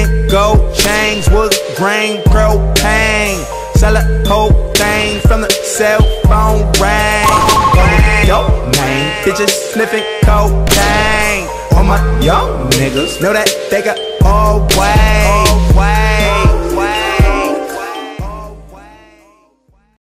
Spinning gold chains, wood grain, propane. Sell a whole thing from the cell phone ring. Yo, man, bitches sniffing cocaine. All my young niggas know that they got all way.